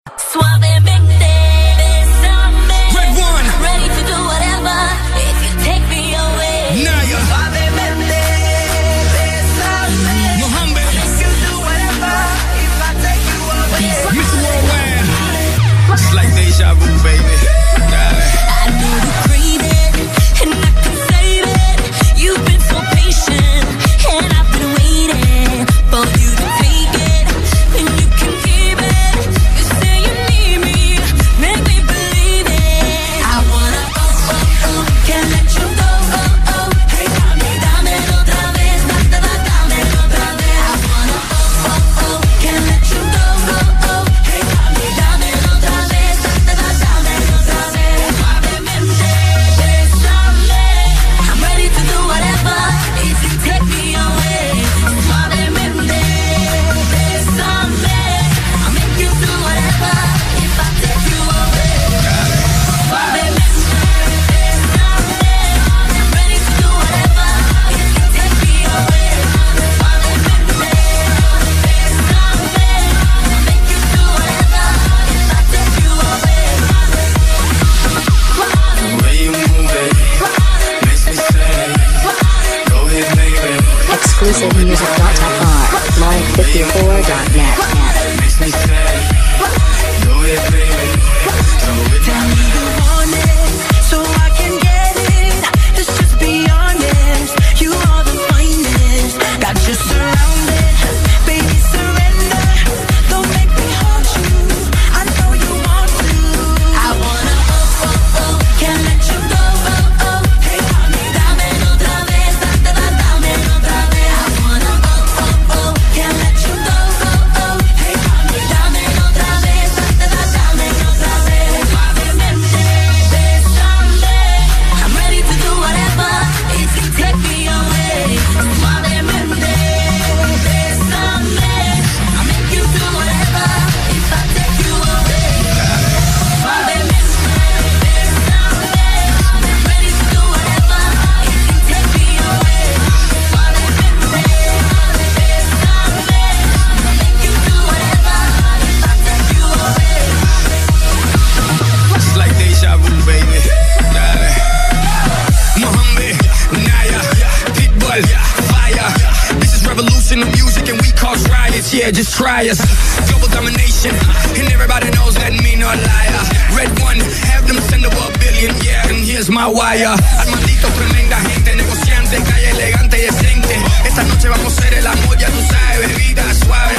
Suavemente, bésame. Red One. I'm ready to do whatever if you take me away. Naya. Suavemente, bésame. Mohammed. You can do whatever if I take you away. Mr. Worldwide. It's like deja vu, baby. I know you crave it, and I can save it. You've been so patient, and I've been waiting for you to take it, and you can keep it. You say you need me, make me believe it. I wanna can't let you go, hey mami, dámelo otra vez, dámelo otra vez. I wanna can't let you go, hey mami, dámelo otra vez, dámelo otra vez. Suavemente, bésame. I'm ready to do whatever if you take me away. Suavemente, bésame. I'll make you do whatever if I take you away. Suavemente, bésame. I'm ready to do whatever if you take me away. Suavemente, bésame. I'll make you do whatever if I take you away. The way you move it makes me say, go ahead, baby. Exclusivemusic.fr, live54.net. Makes me say, go ahead, baby. Throw it Tell down. me you want it, so I can get it. Let's just be honest, you are the finest. Got you surrounded, baby surrender. Don't make me haunt you, I know you want to. I wanna can't let you go, hey mami, dámelo otra vez, dámelo otra vez. I wanna can't let you go, hey mami, dámelo otra vez, dámelo otra vez. Suavemente, bésame. I'm ready to do whatever if you take me away. Suavemente, bésame. I'll make you do whatever if I take you away. Suavemente, bésame. I'm ready to do whatever if you take me away. Suavemente, bésame. I'll make you do whatever if I take you away. It's like deja vu, baby. Dale. Mohammed, Naya, Pitbull, fire. This is revolution of music and we cause riots. Yeah, just try us. Global domination, and everybody knows that me no liar. Red One, have them send over a billion, yeah, and here's my wire. Armandito, tremenda gente, negociante, calle elegante y decente. Esta noche vamos a hacer el amor, ya tú sabes, bebida suave.